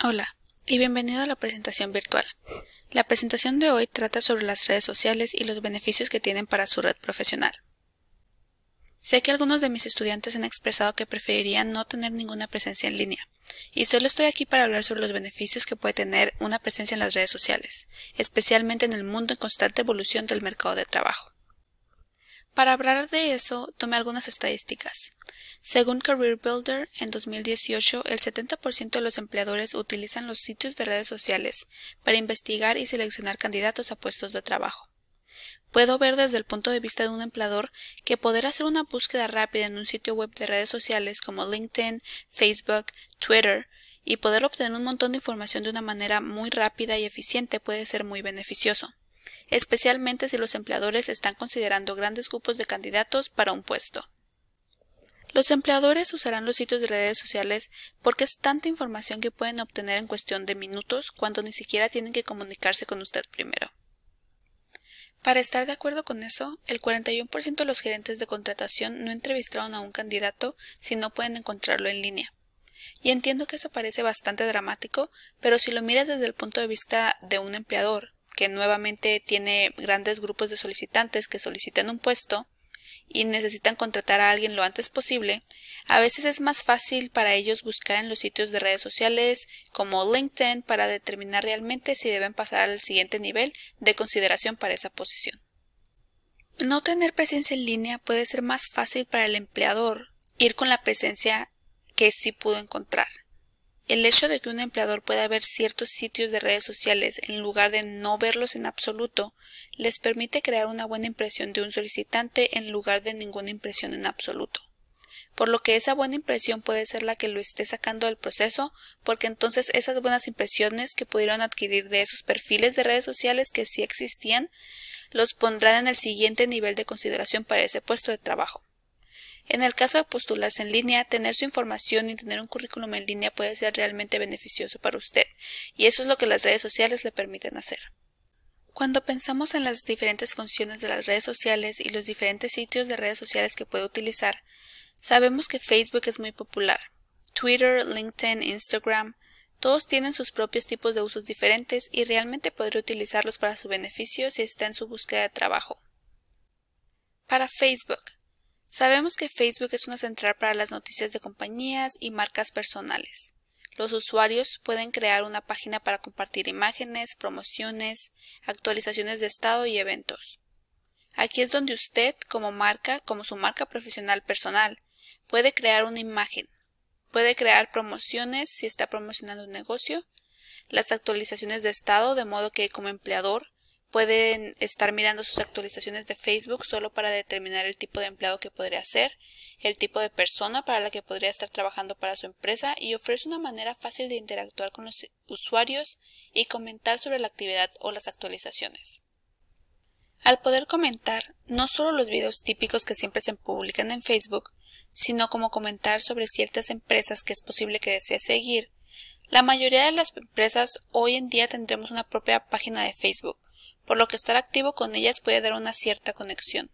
Hola, y bienvenido a la presentación virtual. La presentación de hoy trata sobre las redes sociales y los beneficios que tienen para su red profesional. Sé que algunos de mis estudiantes han expresado que preferirían no tener ninguna presencia en línea, y solo estoy aquí para hablar sobre los beneficios que puede tener una presencia en las redes sociales, especialmente en el mundo en constante evolución del mercado de trabajo. Para hablar de eso, tomé algunas estadísticas. Según Career Builder, en 2018, el 70% de los empleadores utilizan los sitios de redes sociales para investigar y seleccionar candidatos a puestos de trabajo. Puedo ver desde el punto de vista de un empleador que poder hacer una búsqueda rápida en un sitio web de redes sociales como LinkedIn, Facebook, Twitter, y poder obtener un montón de información de una manera muy rápida y eficiente puede ser muy beneficioso, especialmente si los empleadores están considerando grandes grupos de candidatos para un puesto. Los empleadores usarán los sitios de redes sociales porque es tanta información que pueden obtener en cuestión de minutos cuando ni siquiera tienen que comunicarse con usted primero. Para estar de acuerdo con eso, el 41% de los gerentes de contratación no entrevistaron a un candidato si no pueden encontrarlo en línea. Y entiendo que eso parece bastante dramático, pero si lo miras desde el punto de vista de un empleador, que nuevamente tiene grandes grupos de solicitantes que solicitan un puesto, y necesitan contratar a alguien lo antes posible, a veces es más fácil para ellos buscar en los sitios de redes sociales como LinkedIn para determinar realmente si deben pasar al siguiente nivel de consideración para esa posición. No tener presencia en línea puede ser más fácil para el empleador ir con la presencia que sí pudo encontrar. El hecho de que un empleador pueda ver ciertos sitios de redes sociales en lugar de no verlos en absoluto, les permite crear una buena impresión de un solicitante en lugar de ninguna impresión en absoluto. Por lo que esa buena impresión puede ser la que lo esté sacando del proceso, porque entonces esas buenas impresiones que pudieron adquirir de esos perfiles de redes sociales que sí existían, los pondrán en el siguiente nivel de consideración para ese puesto de trabajo. En el caso de postularse en línea, tener su información y tener un currículum en línea puede ser realmente beneficioso para usted, y eso es lo que las redes sociales le permiten hacer. Cuando pensamos en las diferentes funciones de las redes sociales y los diferentes sitios de redes sociales que puede utilizar, sabemos que Facebook es muy popular. Twitter, LinkedIn, Instagram, todos tienen sus propios tipos de usos diferentes y realmente podría utilizarlos para su beneficio si está en su búsqueda de trabajo. Para Facebook. Sabemos que Facebook es una central para las noticias de compañías y marcas personales. Los usuarios pueden crear una página para compartir imágenes, promociones, actualizaciones de estado y eventos. Aquí es donde usted, como su marca profesional personal, puede crear una imagen. Puede crear promociones si está promocionando un negocio, las actualizaciones de estado, de modo que como empleador pueden estar mirando sus actualizaciones de Facebook solo para determinar el tipo de empleado que podría ser, el tipo de persona para la que podría estar trabajando para su empresa y ofrece una manera fácil de interactuar con los usuarios y comentar sobre la actividad o las actualizaciones. Al poder comentar, no solo los videos típicos que siempre se publican en Facebook, sino como comentar sobre ciertas empresas que es posible que desee seguir, la mayoría de las empresas hoy en día tendremos una propia página de Facebook, por lo que estar activo con ellas puede dar una cierta conexión.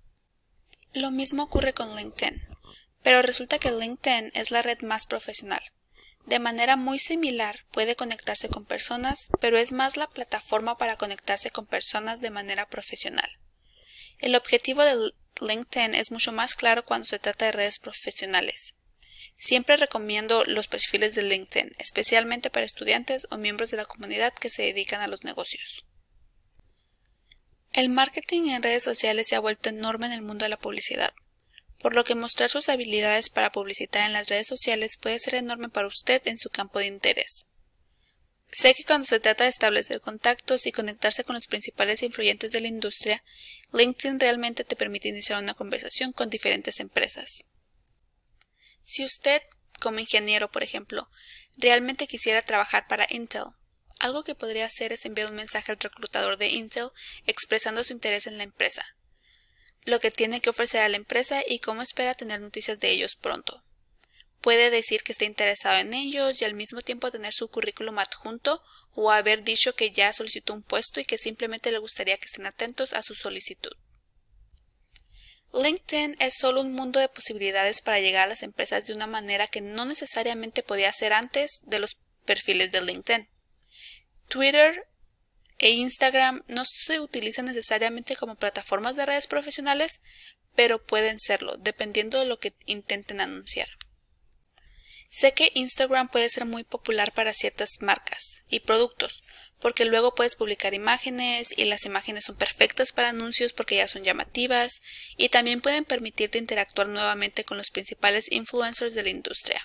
Lo mismo ocurre con LinkedIn, pero resulta que LinkedIn es la red más profesional. De manera muy similar puede conectarse con personas, pero es más la plataforma para conectarse con personas de manera profesional. El objetivo de LinkedIn es mucho más claro cuando se trata de redes profesionales. Siempre recomiendo los perfiles de LinkedIn, especialmente para estudiantes o miembros de la comunidad que se dedican a los negocios. El marketing en redes sociales se ha vuelto enorme en el mundo de la publicidad, por lo que mostrar sus habilidades para publicitar en las redes sociales puede ser enorme para usted en su campo de interés. Sé que cuando se trata de establecer contactos y conectarse con los principales influyentes de la industria, LinkedIn realmente te permite iniciar una conversación con diferentes empresas. Si usted, como ingeniero por ejemplo, realmente quisiera trabajar para Intel, algo que podría hacer es enviar un mensaje al reclutador de Intel expresando su interés en la empresa, lo que tiene que ofrecer a la empresa y cómo espera tener noticias de ellos pronto. Puede decir que está interesado en ellos y al mismo tiempo tener su currículum adjunto o haber dicho que ya solicitó un puesto y que simplemente le gustaría que estén atentos a su solicitud. LinkedIn es solo un mundo de posibilidades para llegar a las empresas de una manera que no necesariamente podía hacer antes de los perfiles de LinkedIn. Twitter e Instagram no se utilizan necesariamente como plataformas de redes profesionales, pero pueden serlo, dependiendo de lo que intenten anunciar. Sé que Instagram puede ser muy popular para ciertas marcas y productos, porque luego puedes publicar imágenes y las imágenes son perfectas para anuncios porque ya son llamativas y también pueden permitirte interactuar nuevamente con los principales influencers de la industria.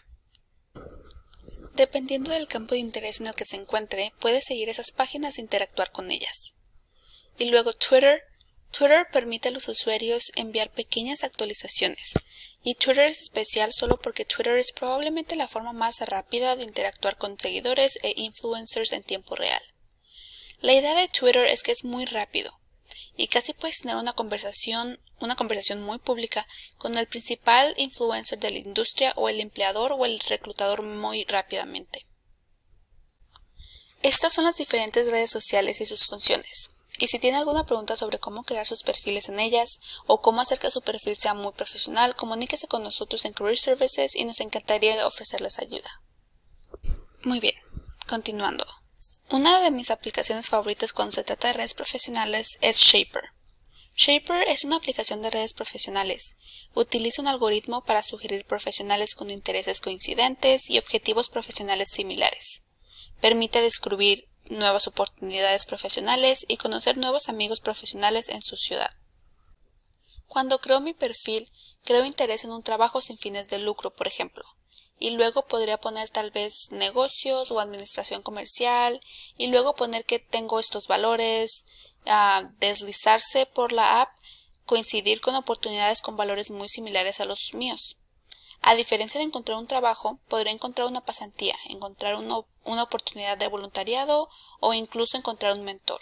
Dependiendo del campo de interés en el que se encuentre, puedes seguir esas páginas e interactuar con ellas. Y luego Twitter permite a los usuarios enviar pequeñas actualizaciones. Y Twitter es especial solo porque Twitter es probablemente la forma más rápida de interactuar con seguidores e influencers en tiempo real. La idea de Twitter es que es muy rápido y casi puedes tener una conversación muy pública con el principal influencer de la industria o el empleador o el reclutador muy rápidamente. Estas son las diferentes redes sociales y sus funciones. Y si tiene alguna pregunta sobre cómo crear sus perfiles en ellas o cómo hacer que su perfil sea muy profesional, comuníquese con nosotros en Career Services y nos encantaría ofrecerles ayuda. Muy bien, continuando. Una de mis aplicaciones favoritas cuando se trata de redes profesionales es Shaper. Shaper es una aplicación de redes profesionales. Utiliza un algoritmo para sugerir profesionales con intereses coincidentes y objetivos profesionales similares. Permite descubrir nuevas oportunidades profesionales y conocer nuevos amigos profesionales en su ciudad. Cuando creo mi perfil, creo interés en un trabajo sin fines de lucro, por ejemplo, y luego podría poner tal vez negocios o administración comercial, y luego poner que tengo estos valores, deslizarse por la app, coincidir con oportunidades con valores muy similares a los míos. A diferencia de encontrar un trabajo, podría encontrar una pasantía, encontrar una oportunidad de voluntariado o incluso encontrar un mentor.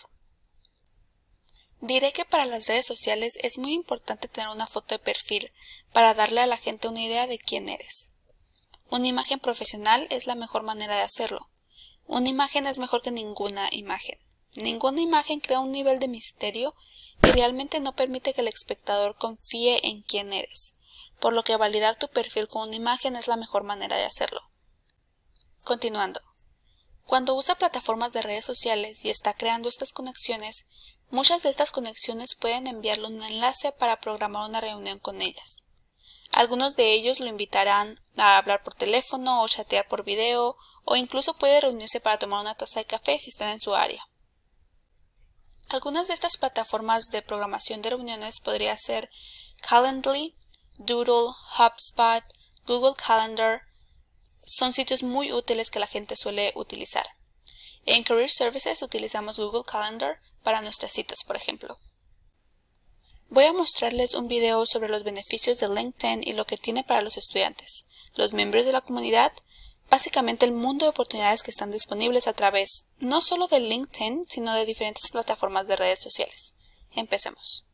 Diré que para las redes sociales es muy importante tener una foto de perfil para darle a la gente una idea de quién eres. Una imagen profesional es la mejor manera de hacerlo. Una imagen es mejor que ninguna imagen. Ninguna imagen crea un nivel de misterio y realmente no permite que el espectador confíe en quién eres, por lo que validar tu perfil con una imagen es la mejor manera de hacerlo. Continuando. Cuando usa plataformas de redes sociales y está creando estas conexiones, muchas de estas conexiones pueden enviarle un enlace para programar una reunión con ellas. Algunos de ellos lo invitarán a hablar por teléfono o chatear por video, o incluso puede reunirse para tomar una taza de café si están en su área. Algunas de estas plataformas de programación de reuniones podría ser Calendly, Doodle, HubSpot, Google Calendar. Son sitios muy útiles que la gente suele utilizar. En Career Services utilizamos Google Calendar para nuestras citas, por ejemplo. Voy a mostrarles un video sobre los beneficios de LinkedIn y lo que tiene para los estudiantes, los miembros de la comunidad, básicamente el mundo de oportunidades que están disponibles a través no solo de LinkedIn, sino de diferentes plataformas de redes sociales. Empecemos.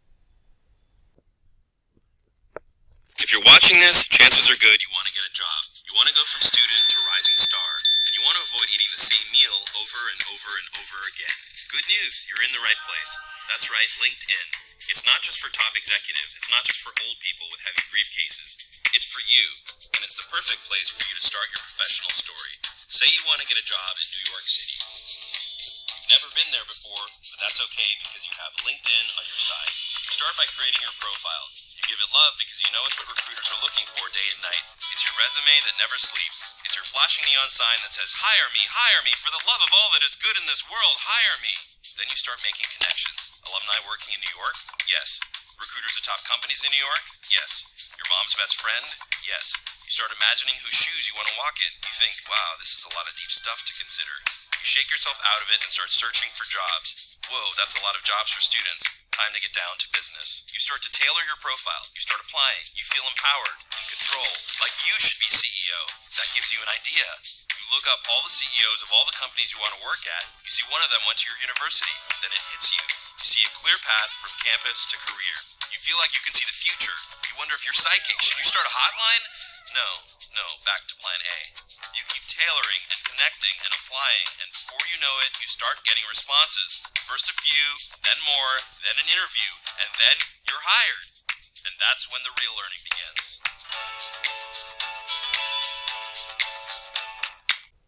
If you're watching this, chances are good you want to get a job. You want to go from student to rising star, and you want to avoid eating the same meal over and over and over again. Good news, you're in the right place. That's right, LinkedIn. It's not just for top executives, it's not just for old people with heavy briefcases. It's for you, and it's the perfect place for you to start your professional story. Say you want to get a job in New York City. You've never been there before, but that's okay because you have LinkedIn on your side. You start by creating your profile. You give it love because you know it's what recruiters are looking for day and night. It's your resume that never sleeps. It's your flashing neon sign that says, hire me, for the love of all that is good in this world, hire me. Then you start making connections. Alumni working in New York? Yes. Recruiters at top companies in New York? Yes. Your mom's best friend? Yes. You start imagining whose shoes you want to walk in. You think, wow, this is a lot of deep stuff to consider. You shake yourself out of it and start searching for jobs. Whoa, that's a lot of jobs for students. Time to get down to business. You start to tailor your profile. You start applying. You feel empowered, in control, like you should be CEO. That gives you an idea. You look up all the CEOs of all the companies you want to work at. You see one of them went to your university. Then it hits you. You see a clear path from campus to career. You feel like you can see the future. You wonder if you're psychic. Should you start a hotline? No, back to plan A. You keep tailoring and connecting and applying, and before you know it, you start getting responses. First a few, then more, then an interview, and then you're hired. And that's when the real learning begins.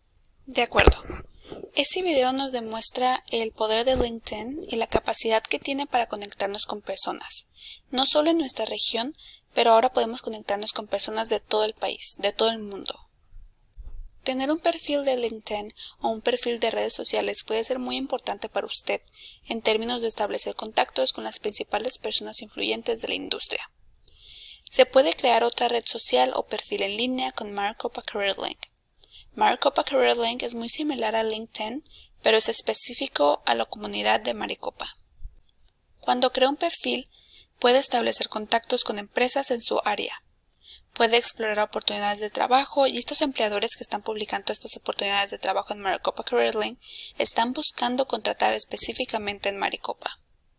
De acuerdo. Este video nos demuestra el poder de LinkedIn y la capacidad que tiene para conectarnos con personas, no solo en nuestra región, pero ahora podemos conectarnos con personas de todo el país, de todo el mundo. Tener un perfil de LinkedIn o un perfil de redes sociales puede ser muy importante para usted en términos de establecer contactos con las principales personas influyentes de la industria. Se puede crear otra red social o perfil en línea con Maricopa Career Link. Maricopa Career Link es muy similar a LinkedIn, pero es específico a la comunidad de Maricopa. Cuando crea un perfil, puede establecer contactos con empresas en su área. Puede explorar oportunidades de trabajo y estos empleadores que están publicando estas oportunidades de trabajo en Maricopa Career Link están buscando contratar específicamente en Maricopa.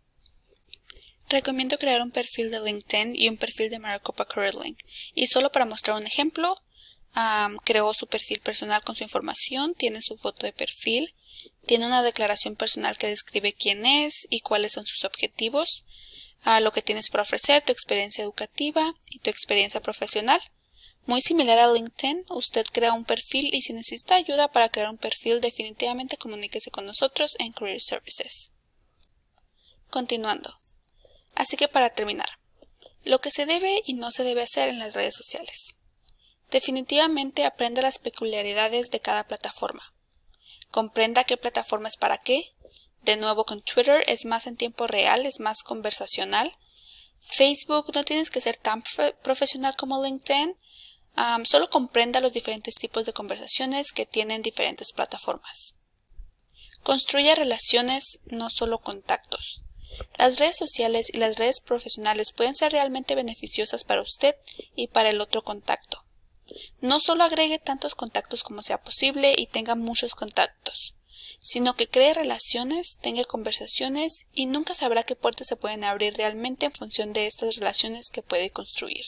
Recomiendo crear un perfil de LinkedIn y un perfil de Maricopa Career Link. Y solo para mostrar un ejemplo, creó su perfil personal con su información, tiene su foto de perfil, tiene una declaración personal que describe quién es y cuáles son sus objetivos, lo que tienes para ofrecer, tu experiencia educativa y tu experiencia profesional. Muy similar a LinkedIn, usted crea un perfil y si necesita ayuda para crear un perfil, definitivamente comuníquese con nosotros en Career Services. Continuando. Así que para terminar, lo que se debe y no se debe hacer en las redes sociales. Definitivamente aprenda las peculiaridades de cada plataforma. Comprenda qué plataforma es para qué. De nuevo con Twitter es más en tiempo real, es más conversacional. Facebook no tienes que ser tan profesional como LinkedIn. Solo comprenda los diferentes tipos de conversaciones que tienen diferentes plataformas. Construya relaciones, no solo contactos. Las redes sociales y las redes profesionales pueden ser realmente beneficiosas para usted y para el otro contacto. No solo agregue tantos contactos como sea posible y tenga muchos contactos, sino que cree relaciones, tenga conversaciones y nunca sabrá qué puertas se pueden abrir realmente en función de estas relaciones que puede construir.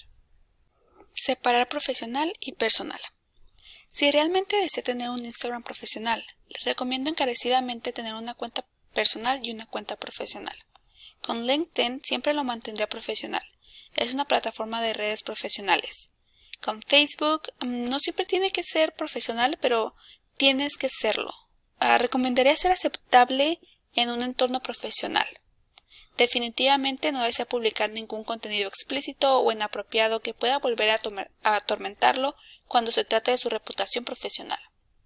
Separar profesional y personal. Si realmente desea tener un Instagram profesional, le recomiendo encarecidamente tener una cuenta personal y una cuenta profesional. Con LinkedIn siempre lo mantendría profesional. Es una plataforma de redes profesionales. Con Facebook no siempre tiene que ser profesional, pero tienes que serlo. Recomendaría ser aceptable en un entorno profesional. Definitivamente no desea publicar ningún contenido explícito o inapropiado que pueda volver a atormentarlo cuando se trate de su reputación profesional.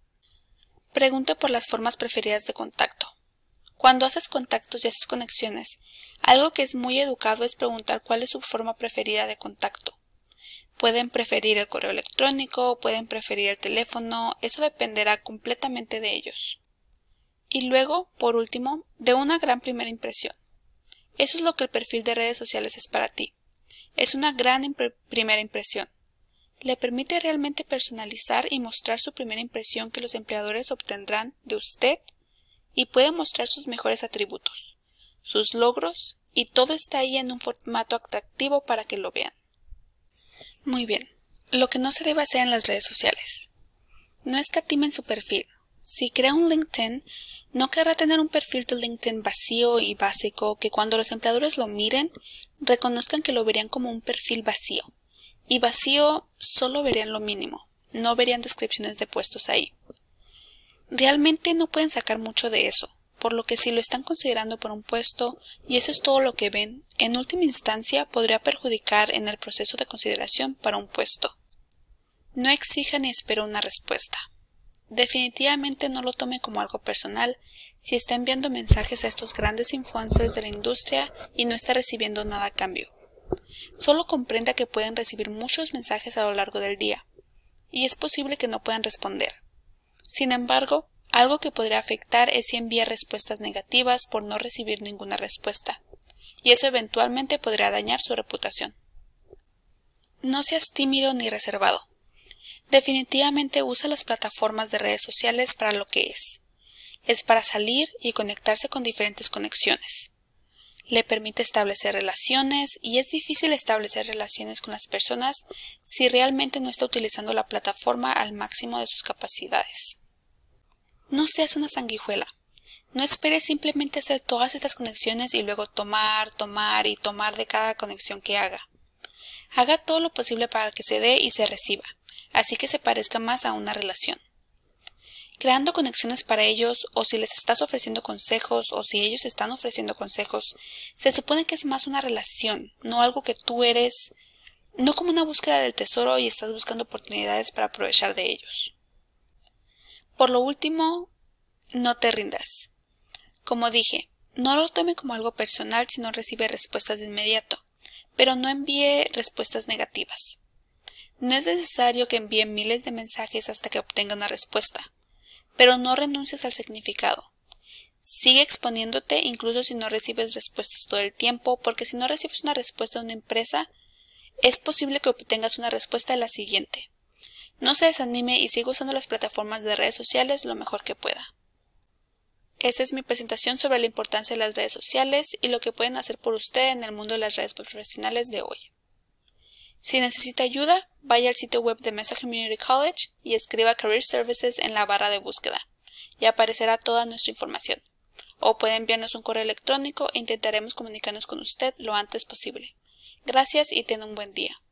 Pregunte por las formas preferidas de contacto. Cuando haces contactos y haces conexiones, algo que es muy educado es preguntar cuál es su forma preferida de contacto. Pueden preferir el correo electrónico, pueden preferir el teléfono, eso dependerá completamente de ellos. Y luego, por último, de una gran primera impresión. Eso es lo que el perfil de redes sociales es para ti. Es una gran primera impresión. Le permite realmente personalizar y mostrar su primera impresión que los empleadores obtendrán de usted y puede mostrar sus mejores atributos, sus logros y todo está ahí en un formato atractivo para que lo vean. Muy bien, lo que no se debe hacer en las redes sociales. No escatimen su perfil. Si crea un LinkedIn, no querrá tener un perfil de LinkedIn vacío y básico que cuando los empleadores lo miren, reconozcan que lo verían como un perfil vacío. Y vacío solo verían lo mínimo, no verían descripciones de puestos ahí. Realmente no pueden sacar mucho de eso, por lo que si lo están considerando por un puesto y eso es todo lo que ven, en última instancia podría perjudicar en el proceso de consideración para un puesto. No exija ni espere una respuesta. Definitivamente no lo tome como algo personal si está enviando mensajes a estos grandes influencers de la industria y no está recibiendo nada a cambio. Solo comprenda que pueden recibir muchos mensajes a lo largo del día, y es posible que no puedan responder. Sin embargo, algo que podría afectar es si envía respuestas negativas por no recibir ninguna respuesta, y eso eventualmente podría dañar su reputación. No seas tímido ni reservado. Definitivamente usa las plataformas de redes sociales para lo que es. Es para salir y conectarse con diferentes conexiones. Le permite establecer relaciones y es difícil establecer relaciones con las personas si realmente no está utilizando la plataforma al máximo de sus capacidades. No seas una sanguijuela. No esperes simplemente hacer todas estas conexiones y luego tomar de cada conexión que haga. Haga todo lo posible para que se dé y se reciba, así que se parezca más a una relación. creando conexiones para ellos, o si les estás ofreciendo consejos, o si ellos están ofreciendo consejos, se supone que es más una relación, no algo que tú eres, no como una búsqueda del tesoro y estás buscando oportunidades para aprovechar de ellos. Por lo último, no te rindas. Como dije, no lo tome como algo personal si no recibe respuestas de inmediato, pero no envíe respuestas negativas. No es necesario que envíe miles de mensajes hasta que obtenga una respuesta, pero no renuncies al significado. Sigue exponiéndote incluso si no recibes respuestas todo el tiempo, porque si no recibes una respuesta de una empresa, es posible que obtengas una respuesta de la siguiente. No se desanime y siga usando las plataformas de redes sociales lo mejor que pueda. Esta es mi presentación sobre la importancia de las redes sociales y lo que pueden hacer por usted en el mundo de las redes profesionales de hoy. Si necesita ayuda, vaya al sitio web de Mesa Community College y escriba Career Services en la barra de búsqueda, y aparecerá toda nuestra información. O puede enviarnos un correo electrónico e intentaremos comunicarnos con usted lo antes posible. Gracias y tenga un buen día.